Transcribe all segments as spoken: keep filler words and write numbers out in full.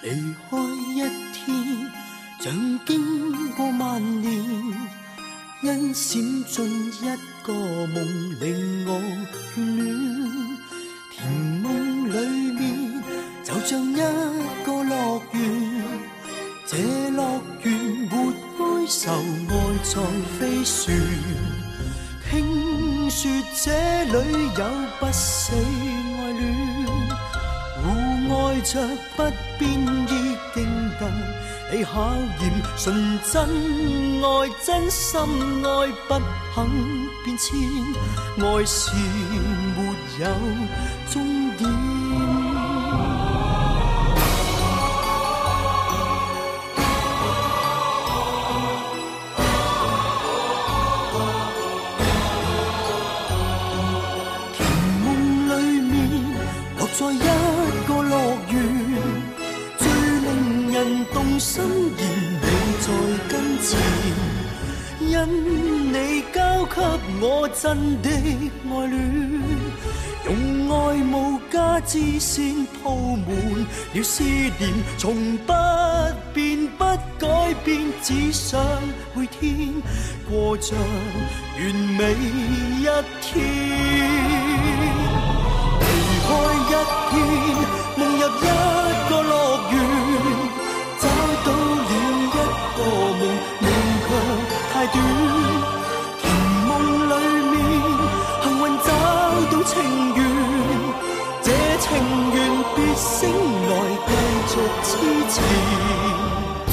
离开一天，像经过万年，因闪进一个梦，令我眷恋。甜梦里面，就像一个乐园，这乐园没哀愁，爱在飞旋。听说这里有不死爱恋，互爱着不变亦经得你考验。纯真爱，真心爱，不肯变迁，爱是没有终点。在一个乐园，最令人动心弦，你在跟前，因你交给我真的爱恋，用爱无价之线铺满了思念，从不变不改变，只想每天过着完美一天。离开一天，夢入一個樂園，找到了一個夢，命卻太短。甜夢裏面，幸運找到情緣，這情緣別醒來繼續痴纏。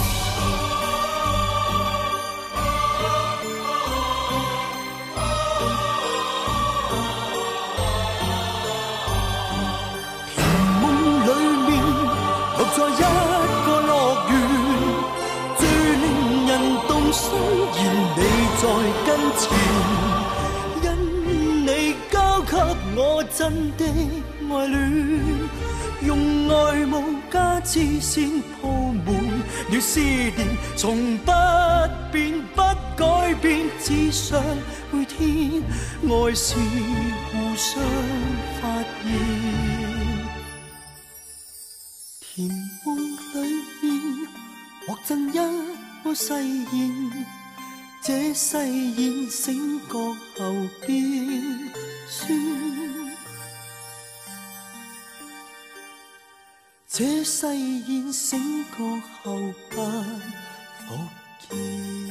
在一個樂園，最令人動心弦，你在跟前，因你交給我真的愛戀，用愛無價之線鋪滿了思念，從不變不改變，只想每天愛是互相發現。甜夢裏面，獲贈一個誓言，這誓言醒覺後變酸，這誓言醒覺後不復見。